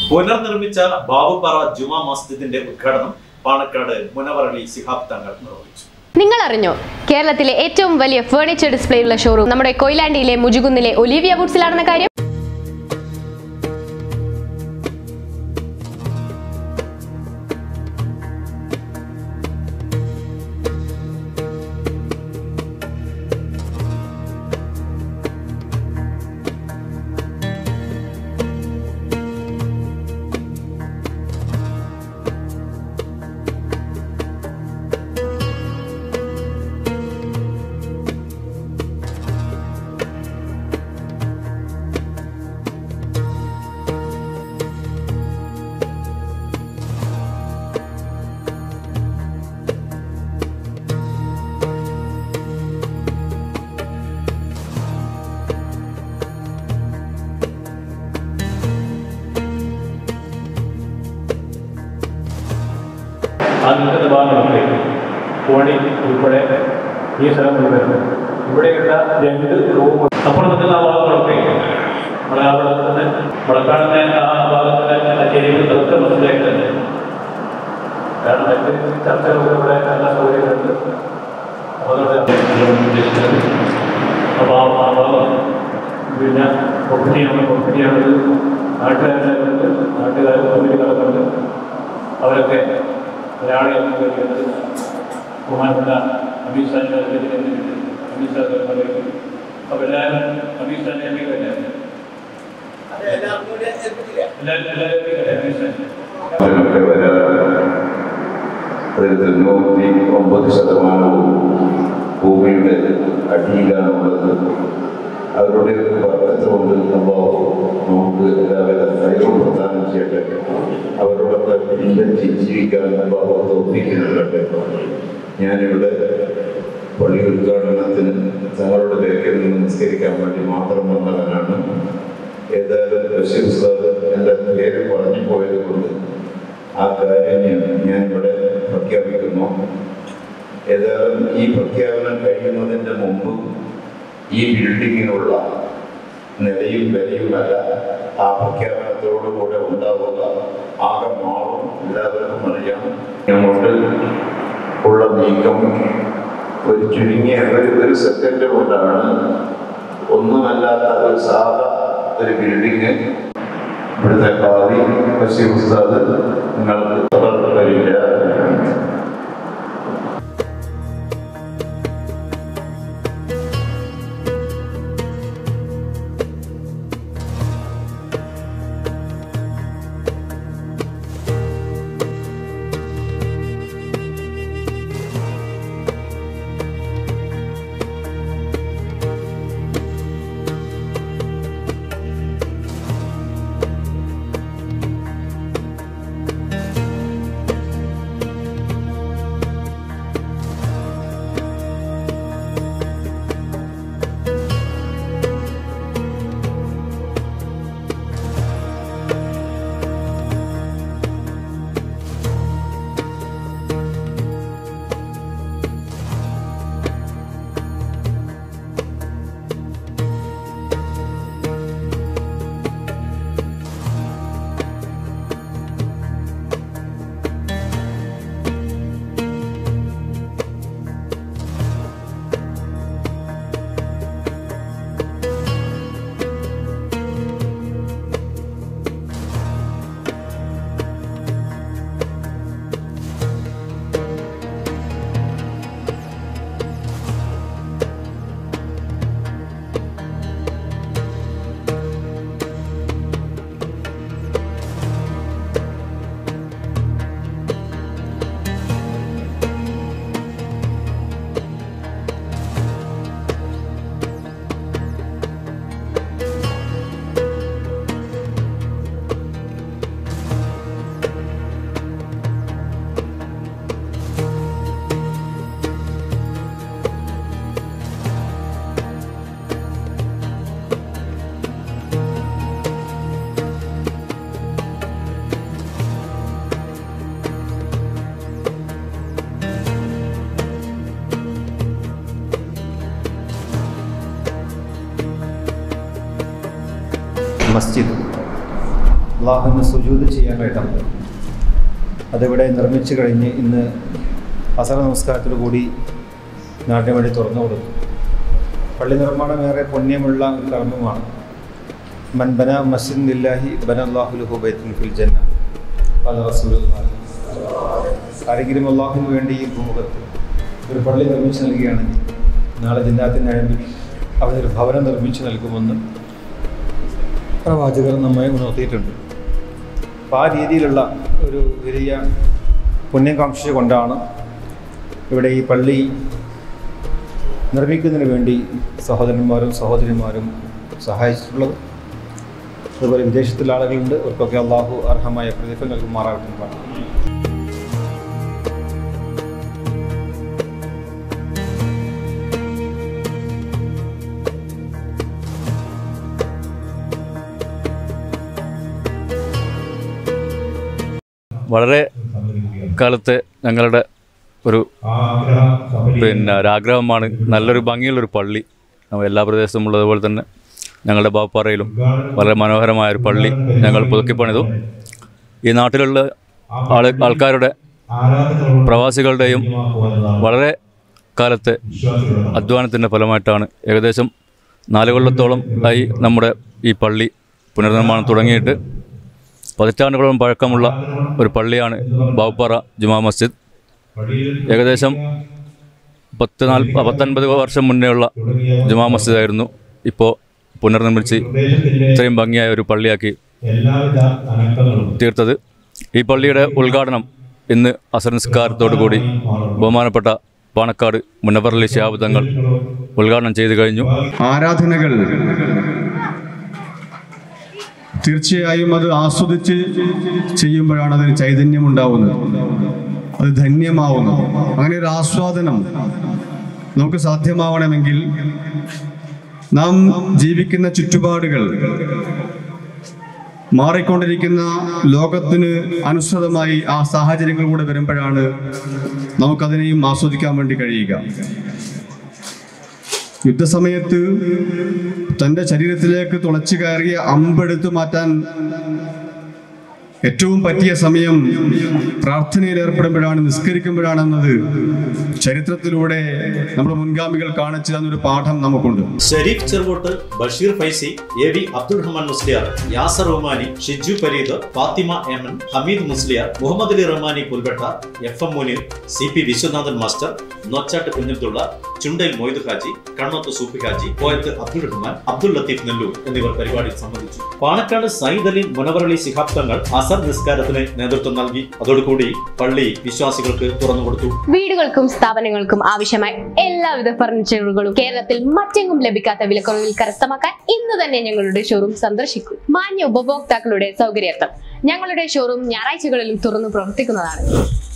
പുനർനിർമ്മിച്ച ബാബുപാറ ജുമാ മസ്ജിദിന്റെ ഉദ്ഘാടനം പാണക്കാട് മുനവർ അലി ശിഹാബ് തങ്ങൾ നിർവഹിച്ചു. നിങ്ങൾ അറിഞ്ഞോ, കേരളത്തിലെ ഏറ്റവും വലിയ ഫർണിച്ചർ ഡിസ്പ്ലേ ഉള്ള ഷോറൂം നമ്മുടെ കൊയിലാണ്ടിയിലെ മുജുകുന്നിലെ ഒലിവിയ വുഡ്സിലാണെന്ന കാര്യം ആദ്യത്തെ ഭാഗങ്ങളൊക്കെ കോണി ഉൾപ്പെടെ ഈ സ്ഥലങ്ങളിൽ വരുന്നത് ഇവിടെയുള്ള 2 റൂം അപ്പുറം നിൽക്കുന്ന ആ ഭാഗങ്ങളൊക്കെ നമ്മളെ അവിടെ തന്നെ മുളക്കാടുന്ന ആ ഭാഗത്തിലെ ചെരിവുകളൊക്കെ മനസ്സിലായിട്ട് തന്നെ കാരണം മറ്റ് ചർച്ചകളൊക്കെ ഇവിടെ നല്ല സൗകര്യങ്ങളുണ്ട്. ഉദ്ദേശിച്ചത് അപ്പോൾ ആ ഭാഗം പിന്നെ പ്രൊപ്പർട്ടിയാണത് നാട്ടുകാർ കമ്പനി നടക്കുന്നുണ്ട്. അവരൊക്കെ ഒരാളെ കഴിക്കുന്നത് ബഹുമാനപ്പെട്ട അമീസാന്റെ അമീസാ പറയും. അപ്പോൾ എല്ലാവരും അമീസാന്റെ അതിൽ 99% ഭൂമിയുടെ അടിയിലാണുള്ളത്. അവരുടെ വർക്കത്ത് കൊണ്ട് നമുക്ക് എല്ലാവിധ കഴിവും പ്രദാനം ചെയ്യട്ടെ. അവരോടൊക്കെ പിൻപറ്റി ജീവിക്കാൻ തോന്നിക്കുന്നുണ്ട്. ഞാനിവിടെ പള്ളി ഉദ്ഘാടനത്തിന് തങ്ങളുടെ ബേക്കിൽ നിന്ന് നിസ്കരിക്കാൻ വേണ്ടി മാത്രം വന്നവനാണ്. ഏതായാലും ബഷീർ സാർ എൻ്റെ പേര് പറഞ്ഞു പോയത് കൊണ്ട് ആ കാര്യം ഞാനിവിടെ പ്രഖ്യാപിക്കുന്നു. ഏതായാലും ഈ പ്രഖ്യാപനം കഴിയുന്നതിൻ്റെ മുമ്പ് ഈ ബിൽഡിങ്ങിനുള്ള നിലയും വിലയുമല്ല ആ പ്രഖ്യാപനത്തോടുകൂടെ ഉണ്ടാവുക ആകെ മാറും. എല്ലാവർക്കും അറിയാം. അങ്ങോട്ട് ഉള്ള നീക്കം ഒരു ചുരുങ്ങിയ ഒരു സെക്കൻഡ് കൊണ്ടാണ് ഒന്നുമല്ലാത്ത ഒരു സാധാ ഒരു ബിൽഡിങ് ഇവിടുത്തെ ഭാവി ബഷീർ ഉസ്താദ് നിങ്ങൾക്ക് വരില്ല. മസ്ജിദ് അള്ളാഹുവിന് സുജൂദ് ചെയ്യാനുള്ള ഇടം അതിവിടെ നിർമ്മിച്ചു കഴിഞ്ഞ് ഇന്ന് അസർ നമസ്കാരത്തോടു കൂടി നാട്ടിന് വേണ്ടി തുറന്നു കൊടുത്തു. പള്ളി നിർമ്മാണം ഏറെ പുണ്യമുള്ള ഒരു കർമ്മമാണ്. മൻ ബന മസ്ജിദൻ ലില്ലാഹി ബന അല്ലാഹു ലഹു ബൈത്തൻ ഫിൽ ജന്ന ഖാല റസൂലുള്ളാഹി. ആരെങ്കിലും അള്ളാഹുവിന് വേണ്ടി ഈ ഭൂമുഖത്ത് ഒരു പള്ളി നിർമ്മിച്ച് നൽകുകയാണെങ്കിൽ നാളെ ജന്നാത്തിൻ്റെ അഴമ്പിൽ അവനൊരു ഭവനം നിർമ്മിച്ച് നൽകുമെന്ന് പ്രവാചകർ നമ്മെ ഉണർത്തിയിട്ടുണ്ട്. അപ്പോൾ ആ രീതിയിലുള്ള ഒരു വലിയ പുണ്യകാംക്ഷ കൊണ്ടാണ് ഇവിടെ ഈ പള്ളി നിർമ്മിക്കുന്നതിന് വേണ്ടി സഹോദരന്മാരും സഹോദരിമാരും സഹായിച്ചിട്ടുള്ളത്. അതുപോലെ വിദേശത്തുള്ള ആളുകളുണ്ട്, അവർക്കൊക്കെ അള്ളാഹു അർഹമായ പ്രതിഫലം നൽകുമാറാകട്ടെ. വളരെ കാലത്തെ ഞങ്ങളുടെ ഒരു ഒരാഗ്രഹമാണ് നല്ലൊരു ഭംഗിയുള്ളൊരു പള്ളി എല്ലാ പ്രദേശത്തും ഉള്ളതുപോലെ തന്നെ ഞങ്ങളുടെ ബാവപ്പാറയിലും വളരെ മനോഹരമായൊരു പള്ളി ഞങ്ങൾ പുതുക്കിപ്പണിതു. ഈ നാട്ടിലുള്ള ആൾക്കാരുടെ പ്രവാസികളുടെയും വളരെ കാലത്തെ അധ്വാനത്തിൻ്റെ ഫലമായിട്ടാണ് ഏകദേശം 4 കൊല്ലത്തോളം ആയി നമ്മുടെ ഈ പള്ളി പുനർനിർമ്മാണം തുടങ്ങിയിട്ട്. 10 പതിറ്റാണ്ടുകളോളം പഴക്കമുള്ള ഒരു പള്ളിയാണ് ബാവപ്പാറ ജുമാ മസ്ജിദ്. ഏകദേശം 19 വർഷം മുന്നേയുള്ള ജുമാ മസ്ജിദായിരുന്നു. ഇപ്പോൾ പുനർനിർമ്മിച്ച് ഇത്രയും ഭംഗിയായ ഒരു പള്ളിയാക്കി തീർത്തത്. ഈ പള്ളിയുടെ ഉദ്ഘാടനം ഇന്ന് അസർ നിസ്കാരത്തോടു കൂടി ബഹുമാനപ്പെട്ട പാണക്കാട് മുനവർ അലി ശിഹാബ് തങ്ങൾ ഉദ്ഘാടനം ചെയ്തു കഴിഞ്ഞു. ആരാധനകൾ തീർച്ചയായും അത് ആസ്വദിച്ച് ചെയ്യുമ്പോഴാണ് അതിന് ചൈതന്യം ഉണ്ടാവുന്നത്, അത് ധന്യമാവുന്നത്. അങ്ങനെ ഒരു ആസ്വാദനം നമുക്ക് സാധ്യമാവണമെങ്കിൽ നാം ജീവിക്കുന്ന ചുറ്റുപാടുകൾ മാറിക്കൊണ്ടിരിക്കുന്ന ലോകത്തിന് അനുസൃതമായി ആ സാഹചര്യങ്ങൾ കൂടെ വരുമ്പോഴാണ് നമുക്കതിനെയും ആസ്വദിക്കാൻ വേണ്ടി കഴിയുക. യുദ്ധസമയത്ത് തൻ്റെ ശരീരത്തിലേക്ക് തുളച്ചു കയറിയ അമ്പെടുത്തു മാറ്റാൻ ഏറ്റവും പറ്റിയ സമയം പ്രാർത്ഥനയിൽ ഏർപ്പെടുമ്പോഴാണ്, നിസ്കരിക്കുമ്പോഴാണെന്നത് ചരിത്രത്തിലൂടെ നമ്മുടെ മുൻഗാമികൾ കാണിച്ചു തന്നൊരു പാഠം നമുക്കുണ്ട്. Sharif ചെറുകോട്ട്, Basheer Faizy, AV Abdul Rahman Musliyar, Yasar Rahmani, Shiju Pareed, Fathima എമൻ, Hameed Musliyar, Muhammad Ali Rahmani Pulbatta, FM Muneer, CP Viswanathan master, Nochat Kunhabdulla, Chundal Moid Haji, Kannoth Sufi Haji, Poyath Abdul Rahman, Abdul Latheef Nellore എന്നിവർ പരിപാടിയിൽ സംബന്ധിച്ചു. പാണക്കാട് സയ്യിദ് അലി മുനവർ അലി ശിഹാബ് തങ്ങൾ അസർ നിസ്കാരത്തിന് നേതൃത്വം നൽകി. അതോടുകൂടി പള്ളി വിശ്വാസികൾക്ക് തുറന്നുകൊടുത്തു. വീടുകൾക്കും സ്ഥാപനങ്ങൾക്കും ആവശ്യമായ എല്ലാവിധ ഫർണിച്ചറുകളും കേരളത്തിൽ മറ്റെങ്ങും ലഭിക്കാത്ത വിലക്കുറവിൽ കരസ്ഥമാക്കാൻ ഇന്ന് തന്നെ ഞങ്ങളുടെ ഷോറൂം സന്ദർശിക്കൂ. മാന്യ ഉപഭോക്താക്കളുടെ സൗകര്യാർത്ഥം ഞങ്ങളുടെ ഷോറൂം ഞായറാഴ്ചകളിലും തുറന്നു പ്രവർത്തിക്കുന്നതാണ്.